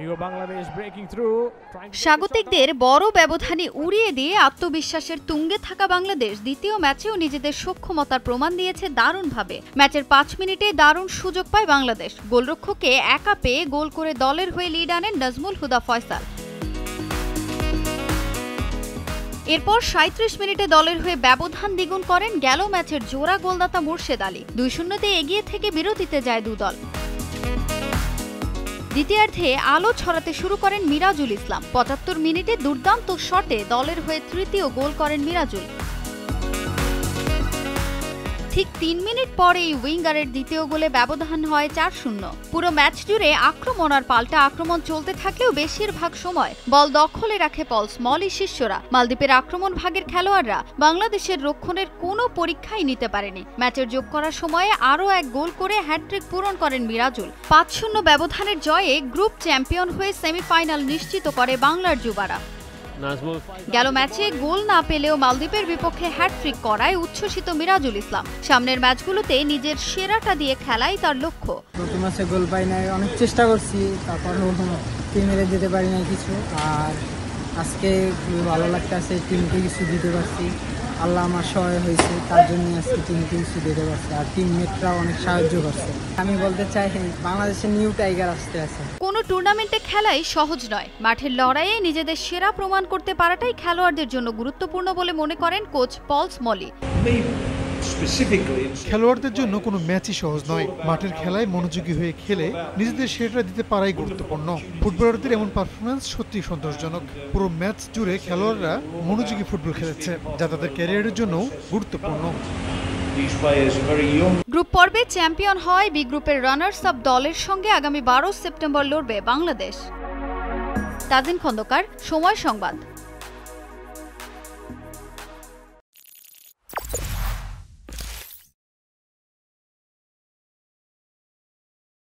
স্বাগতিকদের বড় ব্যবধানে উড়িয়ে দিয়ে আত্মবিশ্বাসের তুঙ্গে থাকা বাংলাদেশ দ্বিতীয় ম্যাচেও নিজেদের সক্ষমতার প্রমাণ দিয়েছে দারুণভাবে। ম্যাচের ৫ মিনিটে দারুণ সুযোগ পায় বাংলাদেশ। গোলরক্ষককে একা পেয়ে গোল করে দলের হয়ে লিড আনেন নাজমুল হুদা ফয়সাল। এরপর ৩৭ মিনিটে দলের হয়ে ব্যবধান দ্বিগুণ করেন গেল ম্যাচের জোড়া গোলদাতা মুর্শেদ আলী। ২-০ এগিয়ে থেকে বিরতিতে যায় দুদল। দ্বিতীয়ার্ধে আলো ছড়াতে শুরু করেন মিরাজুল ইসলাম। ৭৫ মিনিটে দুর্দান্ত শটে দলের হয়ে তৃতীয় গোল করেন মিরাজুল। ঠিক ৩ মিনিট পরেই উইঙ্গারের দ্বিতীয় গোলে ব্যবধান হয় ৪-০। পুরো ম্যাচ জুড়ে আক্রমণ আর পাল্টা আক্রমণ চলতে থাকলেও বেশিরভাগ সময় বল দখলে রাখে পলস মলি শিষ্যরা। মালদ্বীপের আক্রমণ ভাগের খেলোয়াড়রা বাংলাদেশের রক্ষণের কোনো পরীক্ষাই নিতে পারেনি। ম্যাচের যোগ করার সময়ে আরও এক গোল করে হ্যাটট্রিক পূরণ করেন মিরাজুল। ৫-০ ব্যবধানের জয়ে গ্রুপ চ্যাম্পিয়ন হয়ে সেমিফাইনাল নিশ্চিত করে বাংলার যুবারা। গেল ম্যাচে গোল না পেলেও মালদ্বীপের বিপক্ষে হ্যাটট্রিক করায় উচ্ছ্বসিত মিরাজুল ইসলাম। সামনের ম্যাচগুলোতে নিজের সেরাটা দিয়ে খেলাই তার লক্ষ্য। প্রথম ম্যাচে গোল পাই নাই, অনেক চেষ্টা করছি, তারপরও টিমে যেতে পারি নাই কিছু। আর আজকে খুবই ভালো লাগতেছে, টিমকে কিছু দিতে পারছি। আল্লাহ আমার সহায় হয়েছে, তার জন্য আজকে টিমকে কিছু দিতে পারছি। আর টিমমেটরাও অনেক সাহায্য করছে। আমি বলতে চাই বাংলাদেশের নিউ টাইগার আসতে আছে। কোনো টুর্নামেন্টে খেলাই সহজ নয়। মাঠের লড়াইয়ে নিজেদের সেরা প্রমাণ করতে পারাটাই খেলোয়াড়দের জন্য গুরুত্বপূর্ণ বলে মনে করেন কোচ পলস মলি। খেলোয়াড়দের জন্য কোনো ম্যাচই সহজ নয়। মাঠের খেলায় মনোযোগী হয়ে খেলে নিজেদের সেরাটা দিতে পারাই গুরুত্বপূর্ণ। ফুটবলারদের এমন পারফরমেন্স সত্যিই সন্তোষজনক। পুরো ম্যাচ জুড়ে খেলোয়াড়রা মনোযোগী ফুটবল খেলেছে, যা তাদের ক্যারিয়ারের জন্য গুরুত্বপূর্ণ। গ্রুপ পর্বে চ্যাম্পিয়ন হয় বি গ্রুপের রানার্স আপ দলের সঙ্গে আগামী ১২ সেপ্টেম্বর লড়বে বাংলাদেশ। তাজিন খন্দকার, সময় সংবাদ।